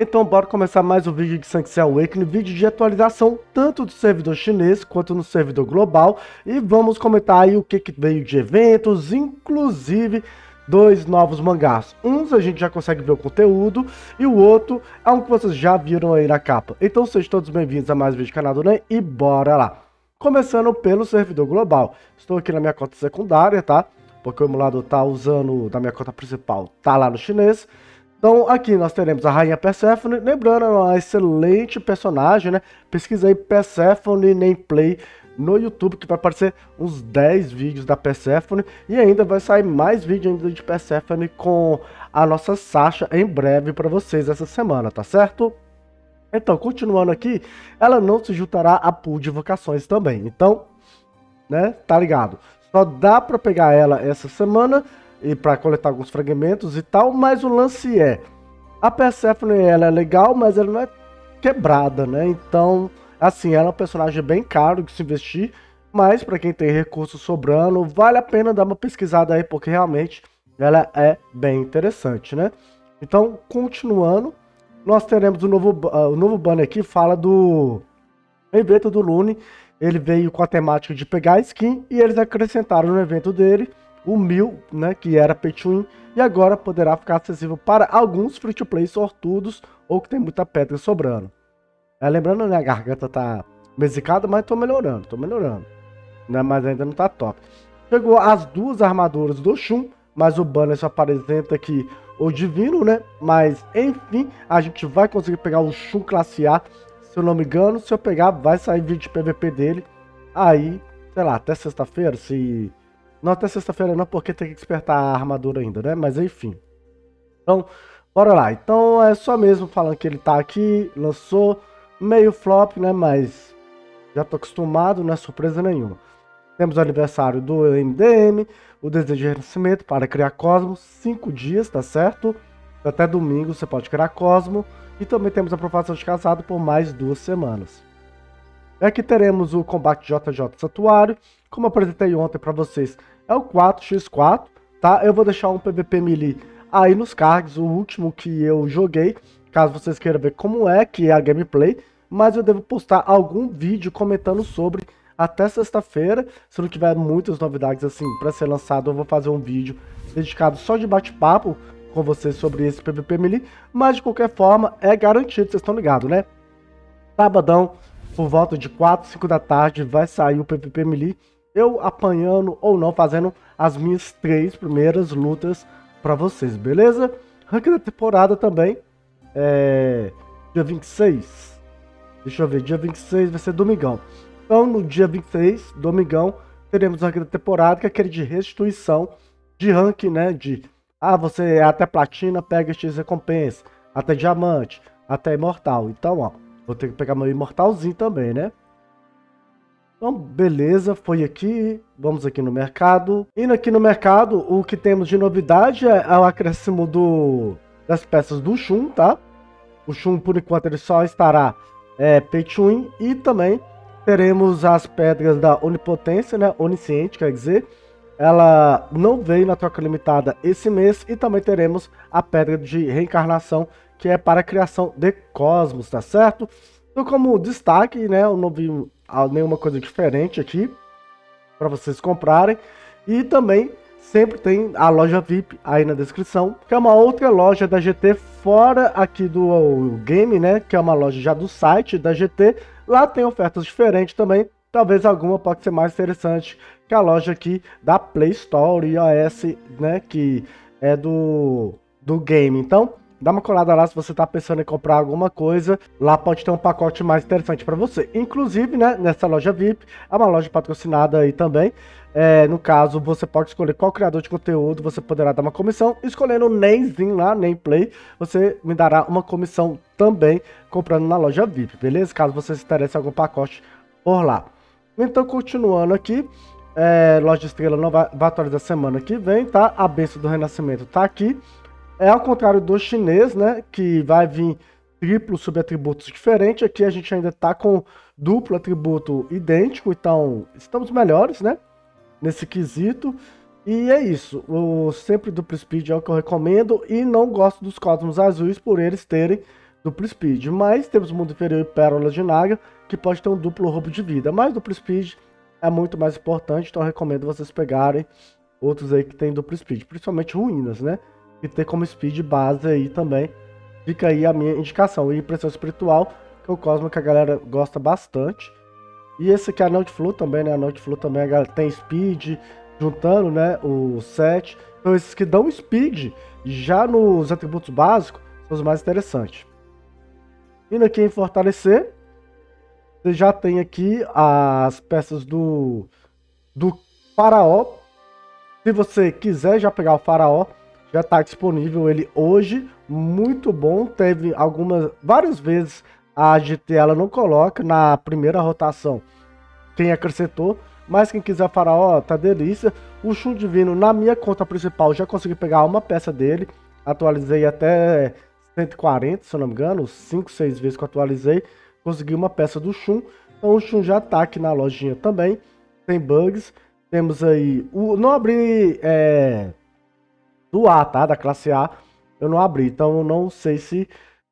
Então bora começar mais um vídeo de Sanctuary Awakening, vídeo de atualização tanto do servidor chinês quanto no servidor global. E vamos comentar aí o que veio de eventos, inclusive dois novos mangás. Uns a gente já consegue ver o conteúdo e o outro é um que vocês já viram aí na capa. Então sejam todos bem-vindos a mais um vídeo do canal do NEM e bora lá. Começando pelo servidor global. Estou aqui na minha conta secundária, tá? Porque o emulador tá usando da minha conta principal, tá lá no chinês. Então aqui nós teremos a Rainha Perséfone, lembrando, é uma excelente personagem, né? Pesquisa aí Perséfone Nameplay no YouTube, que vai aparecer uns 10 vídeos da Perséfone. E ainda vai sair mais vídeo ainda de Perséfone com a nossa Sasha em breve para vocês essa semana, tá certo? Então, continuando aqui, ela não se juntará a pool de vocações também. Então, né, tá ligado? Só dá para pegar ela essa semana e para coletar alguns fragmentos e tal, mas o lance é, a Perséfone ela é legal, mas ela não é quebrada, né? Então, assim, ela é um personagem bem caro de se investir, mas para quem tem recursos sobrando, vale a pena dar uma pesquisada aí, porque realmente ela é bem interessante, né? Então, continuando, nós teremos o novo banner aqui, fala do evento do Lune. Ele veio com a temática de pegar skin e eles acrescentaram no evento dele o 1000, né, que era pay to win, e agora poderá ficar acessível para alguns free-to-play sortudos ou que tem muita pedra sobrando. Lembrando, né, a garganta tá mesicada, mas tô melhorando, né, mas ainda não tá top. Chegou as duas armaduras do Shun, mas o banner só apresenta aqui o Divino, né, mas enfim, a gente vai conseguir pegar o Shun classe A, se eu não me engano. Se eu pegar, vai sair vídeo de PVP dele, aí, sei lá, até sexta-feira, se... Não, até sexta-feira não, porque tem que despertar a armadura ainda, né? Mas enfim. Então, bora lá. Então é só mesmo falando que ele tá aqui, lançou meio flop, né? Mas já tô acostumado, não é surpresa nenhuma. Temos o aniversário do MDM, o desejo de renascimento para criar Cosmo, 5 dias, tá certo? Até domingo você pode criar Cosmo. E também temos a aprovação de casado por mais 2 semanas. Aqui teremos o combate JJ Santuário. Como eu apresentei ontem para vocês, é o 4x4, tá? Eu vou deixar um PVP Melee aí nos cards, o último que eu joguei, caso vocês queiram ver como é que é a gameplay, mas eu devo postar algum vídeo comentando sobre até sexta-feira. Se não tiver muitas novidades assim para ser lançado, eu vou fazer um vídeo dedicado só de bate-papo com vocês sobre esse PVP Melee, mas de qualquer forma é garantido, vocês estão ligados, né? Sabadão, por volta de 4, 5 da tarde, vai sair o PVP Melee, eu apanhando ou não, fazendo as minhas 3 primeiras lutas para vocês, beleza? Rank da temporada também, dia 26, deixa eu ver, dia 26 vai ser domingão. Então no dia 26, domingão, teremos o rank da temporada, que é aquele de restituição de rank, né, de você é até platina, pega X recompensa, até diamante, até imortal. Então, ó, vou ter que pegar meu imortalzinho também, né? Então, beleza, foi aqui. Vamos aqui no mercado. Indo aqui no mercado, o que temos de novidade é o acréscimo das peças do Shun, tá? O Shun, por enquanto, ele só estará pay to win. E também teremos as pedras da Onipotência, né? Onisciente, quer dizer. Ela não veio na troca limitada esse mês. E também teremos a pedra de reencarnação, que é para a criação de cosmos, tá certo? Então, como destaque, né, eu não vi nenhuma coisa diferente aqui para vocês comprarem. E também sempre tem a loja VIP aí na descrição, que é uma outra loja da GT fora aqui do game, né, que é uma loja já do site da GT. Lá tem ofertas diferentes também. Talvez alguma pode ser mais interessante que a loja aqui da Play Store e iOS, né, que é do game. Então, dá uma colada lá se você tá pensando em comprar alguma coisa. Lá pode ter um pacote mais interessante para você. Inclusive, né, nessa loja VIP, é uma loja patrocinada aí também. No caso, você pode escolher qual criador de conteúdo, você poderá dar uma comissão. Escolhendo o Namezinho lá, Nameplay, você me dará uma comissão também comprando na loja VIP, beleza? Caso você se interesse em algum pacote por lá. Então, continuando aqui, loja Estrela não vai atualizar semana que vem, tá? A Bênção do Renascimento tá aqui. Ao contrário do chinês, né, que vai vir triplo subatributos diferentes, aqui a gente ainda tá com duplo atributo idêntico, então estamos melhores, né, nesse quesito. E é isso, sempre duplo speed é o que eu recomendo, e não gosto dos cosmos azuis por eles terem duplo speed, mas temos Mundo Inferior e Pérolas de Naga, que pode ter um duplo roubo de vida, mas duplo speed é muito mais importante, então eu recomendo vocês pegarem outros aí que tem duplo speed, principalmente ruínas, né? E ter como speed base aí também. Fica aí a minha indicação. E Pressão Espiritual, que é o Cosmo que a galera gosta bastante. E esse aqui é a Note Flow também, né? A Note Flow também a galera tem speed, juntando, né? O 7. Então esses que dão speed, já nos atributos básicos, são os mais interessantes. Indo aqui em Fortalecer, você já tem aqui as peças do Faraó. Se você quiser já pegar o Faraó, já está disponível ele hoje, muito bom. Teve várias vezes a GT ela não coloca na primeira rotação quem acrescentou, mas quem quiser Faraó, tá delícia. O Shun Divino na minha conta principal já consegui pegar uma peça dele, atualizei até 140, se eu não me engano, 5, 6 vezes que eu atualizei, consegui uma peça do Shun. Então o Shun já tá aqui na lojinha também, tem bugs. Temos aí, não abri do A, tá? Da classe A, eu não abri, então eu não sei se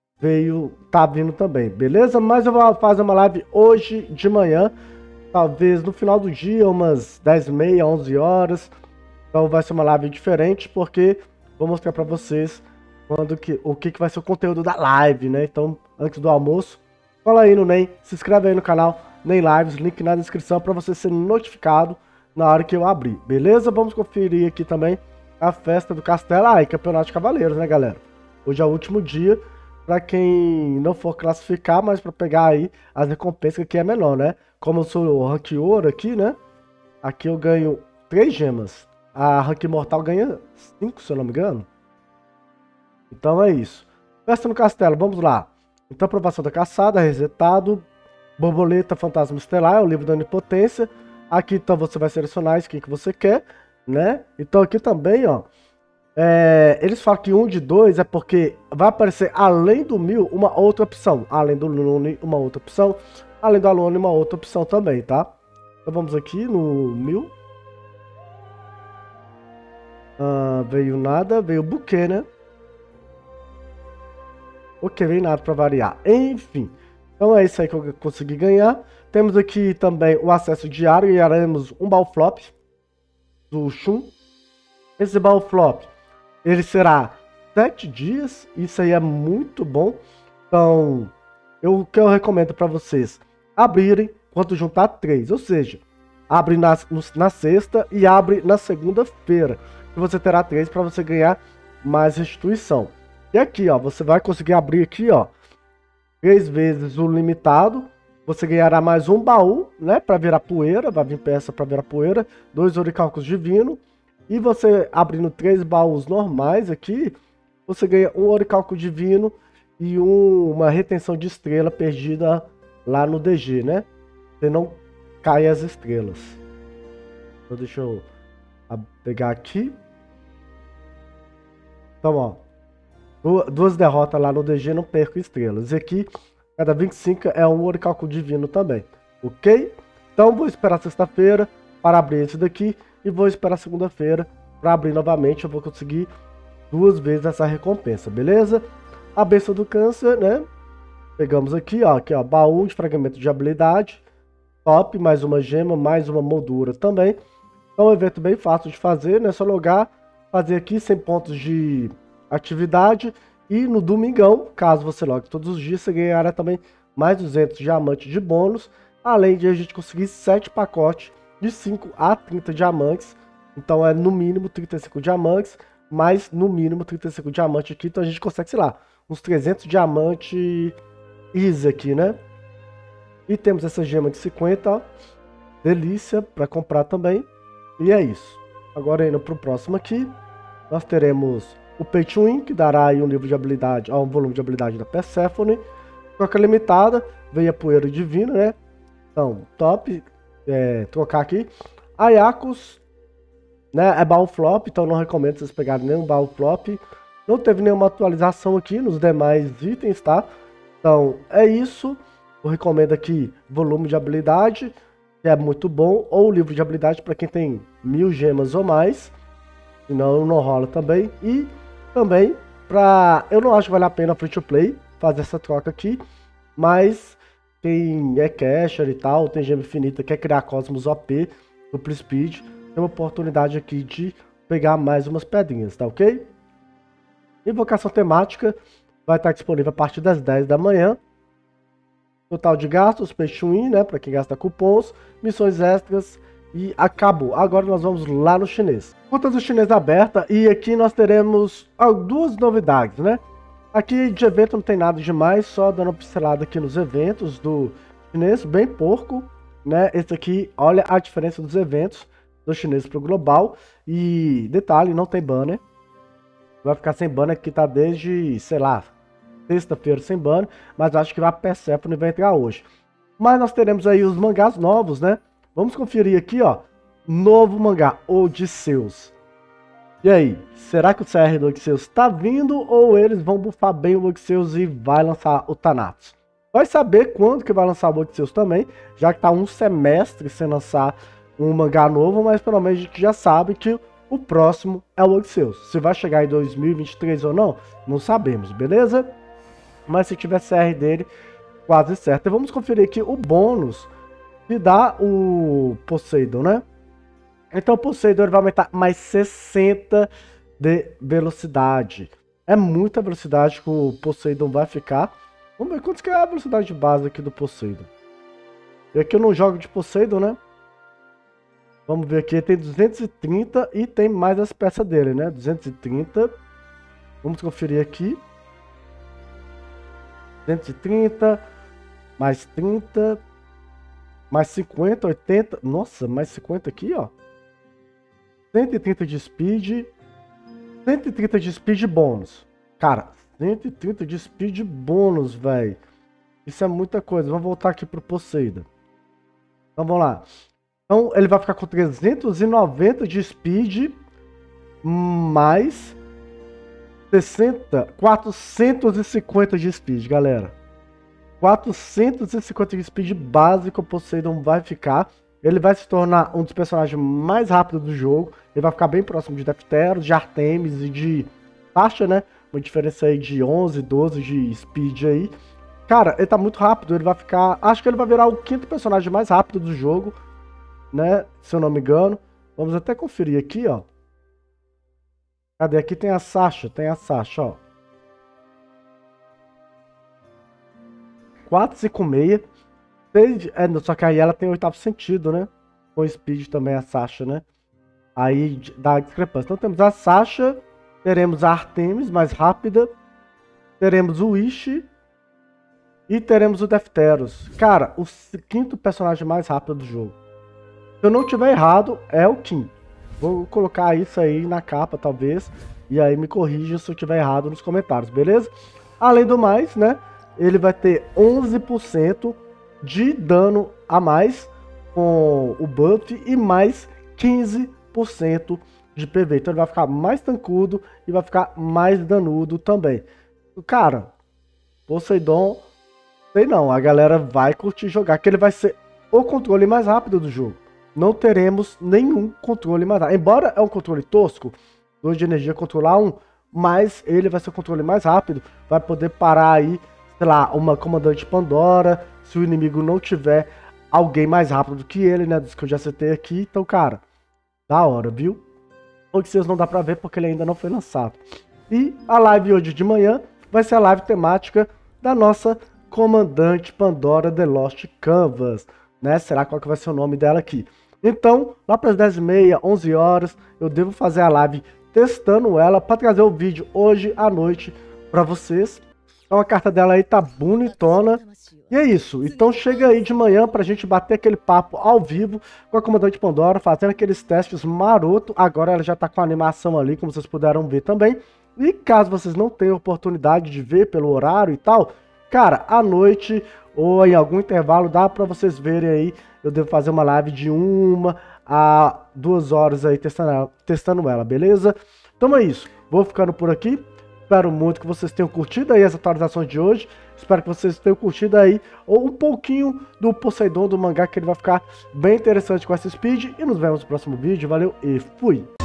tá vindo também, beleza? Mas eu vou fazer uma live hoje de manhã, talvez no final do dia, umas 10h30, 11 horas. Então vai ser uma live diferente, porque vou mostrar pra vocês o que vai ser o conteúdo da live, né? Então, antes do almoço, cola aí no NEM, se inscreve aí no canal, NEM Lives, link na descrição para você ser notificado na hora que eu abrir, beleza? Vamos conferir aqui também a festa do Castelo, e Campeonato de Cavaleiros, né, galera? Hoje é o último dia para quem não for classificar, mas para pegar aí as recompensas que é menor, né? Como eu sou o Rank Ouro aqui, né? Aqui eu ganho 3 gemas. A Rank Mortal ganha 5, se eu não me engano. Então é isso. Festa no Castelo, vamos lá. Então, aprovação da caçada, resetado. Borboleta Fantasma Estelar, é o livro da Onipotência. Aqui então você vai selecionar a skin que você quer, né? Então aqui também, ó, eles falam que 1 de 2 é porque vai aparecer além do 1000 uma outra opção, além do Lune uma outra opção, além do Alone uma outra opção também, tá? Então vamos aqui no 1000. Veio nada, veio buquê, né? Ok, veio nada pra variar. Enfim, então é isso aí que eu consegui ganhar. Temos aqui também o acesso diário e ganharemos um baú flop do Shun. Esse baú flop, ele será 7 dias, isso aí é muito bom. Então, o que eu recomendo para vocês, abrirem quando juntar 3, ou seja, abre na sexta e abre na segunda-feira. E você terá 3 para você ganhar mais restituição. E aqui, ó, você vai conseguir abrir aqui, ó, 3 vezes o limitado. Você ganhará mais um baú, né, para virar poeira, vai vir peça para virar poeira, 2 oricalcos divino. E você abrindo 3 baús normais aqui, você ganha um oricalco divino e uma retenção de estrela perdida lá no DG, né? Você não cai as estrelas. Então deixa eu pegar aqui. Então, ó, 2 derrotas lá no DG, não perco estrelas. E aqui, cada 25 é um oricalco divino também, ok? Então vou esperar sexta-feira para abrir esse daqui e vou esperar segunda-feira para abrir novamente. Eu vou conseguir 2 vezes essa recompensa, beleza? A bênção do câncer, né? Pegamos aqui, ó, baú de fragmento de habilidade, top, mais uma gema, mais uma moldura também. É um evento bem fácil de fazer, né? Só logar, fazer aqui 100 pontos de atividade. E no domingão, caso você logue todos os dias, você ganhará também mais 200 diamantes de bônus. Além de a gente conseguir 7 pacotes de 5 a 30 diamantes. Então é no mínimo 35 diamantes, mais no mínimo 35 diamantes aqui. Então a gente consegue, sei lá, uns 300 diamantes easy aqui, né? E temos essa gema de 50, ó. Delícia para comprar também. E é isso. Agora indo para o próximo aqui, nós teremos o Pay to Win, que dará aí um livro de habilidade, um volume de habilidade da Persephone. Troca limitada, veio a poeira divina, né? Então, top. Trocar aqui. Ayakos, né? É baú flop, então não recomendo vocês pegarem nenhum baú flop. Não teve nenhuma atualização aqui nos demais itens, tá? Então, é isso. Eu recomendo aqui volume de habilidade, que é muito bom. Ou livro de habilidade para quem tem 1000 gemas ou mais. Senão não rola também. E também, eu não acho que vale a pena free to play, fazer essa troca aqui, mas quem é cacher e tal, tem gema infinita, quer criar Cosmos OP, Duplo Speed, tem uma oportunidade aqui de pegar mais umas pedrinhas, tá ok? Invocação temática vai estar disponível a partir das 10 da manhã. Total de gastos, pay to win, né, para quem gasta cupons, missões extras e acabou. Agora nós vamos lá no chinês. Contas do chinês aberta e aqui nós teremos duas novidades, né? Aqui de evento não tem nada demais, só dando uma pincelada aqui nos eventos do chinês, bem pouco, né? Esse aqui, olha a diferença dos eventos do chinês para o global. E detalhe, não tem banner. Vai ficar sem banner que tá desde, sei lá, sexta-feira sem banner, mas acho que a Persephone vai entrar hoje. Mas nós teremos aí os mangás novos, né? Vamos conferir aqui, ó, novo mangá, Odisseus. E aí, será que o CR do Odisseus tá vindo ou eles vão bufar bem o Odisseus e vai lançar o Thanatos? Vai saber quando que vai lançar o Odisseus também, já que tá um semestre sem lançar um mangá novo, mas pelo menos a gente já sabe que o próximo é o Odisseus. Se vai chegar em 2023 ou não, não sabemos, beleza? Mas se tiver CR dele, quase certo. E vamos conferir aqui o bônus que dá o Poseidon, né? Então o Poseidon ele vai aumentar mais 60 de velocidade. É muita velocidade que o Poseidon vai ficar. Vamos ver quanto que é a velocidade de base aqui do Poseidon. E aqui eu não jogo de Poseidon, né? Vamos ver aqui, tem 230 e tem mais as peças dele, né? 230. Vamos conferir aqui. 230, mais 30, mais 50, 80. Nossa, mais 50 aqui, ó. 130 de speed. 130 de speed bônus. Cara, 130 de speed bônus, velho. Isso é muita coisa. Vamos voltar aqui pro Poseidon. Então vamos lá. Então ele vai ficar com 390 de speed. Mais 450 de speed, galera. 450 de speed básico o Poseidon vai ficar. Ele vai se tornar um dos personagens mais rápidos do jogo. Ele vai ficar bem próximo de Defteros, de Artemis e de Sasha, né? Uma diferença aí de 11, 12 de speed aí. Cara, ele tá muito rápido. Ele vai ficar... Acho que ele vai virar o quinto personagem mais rápido do jogo, né? Se eu não me engano. Vamos até conferir aqui, ó. Cadê? Aqui tem a Sasha, ó. 456. Só que aí ela tem oitavo sentido, né? Com speed também a Sasha, né? Aí dá discrepância. Então temos a Sasha, teremos a Artemis mais rápida, teremos o Wish e teremos o Defteros. Cara, o quinto personagem mais rápido do jogo. Se eu não tiver errado, é o quinto. Vou colocar isso aí na capa, talvez. E aí me corrija se eu tiver errado nos comentários, beleza? Além do mais, né? Ele vai ter 11% de dano a mais com o buff e mais 15% de PV. Então ele vai ficar mais tancudo e vai ficar mais danudo também. Cara, Poseidon, sei não, a galera vai curtir jogar, que ele vai ser o controle mais rápido do jogo. Não teremos nenhum controle mais rápido. Embora é um controle tosco, 2 de energia controlar 1, mas ele vai ser o controle mais rápido. Vai poder parar aí, sei lá, uma comandante Pandora, se o inimigo não tiver alguém mais rápido do que ele, né, dos que eu já citei aqui. Então, cara, da hora, viu? O Odisseus não dá pra ver porque ele ainda não foi lançado. E a live hoje de manhã vai ser a live temática da nossa comandante Pandora The Lost Canvas, né? Será qual que vai ser o nome dela aqui? Então, lá para as 10h30, 11 horas, eu devo fazer a live testando ela para trazer o vídeo hoje à noite para vocês. Então a carta dela aí tá bonitona. E é isso. Então chega aí de manhã pra gente bater aquele papo ao vivo com a comandante Pandora, fazendo aqueles testes maroto. Agora ela já tá com a animação ali, como vocês puderam ver também. E caso vocês não tenham oportunidade de ver pelo horário e tal, cara, à noite ou em algum intervalo dá pra vocês verem aí. Eu devo fazer uma live de 1 a 2 horas aí testando ela, beleza? Então é isso. Vou ficando por aqui. Espero muito que vocês tenham curtido aí as atualizações de hoje. Espero que vocês tenham curtido aí um pouquinho do Poseidon, do mangá, que ele vai ficar bem interessante com essa speed. E nos vemos no próximo vídeo. Valeu e fui!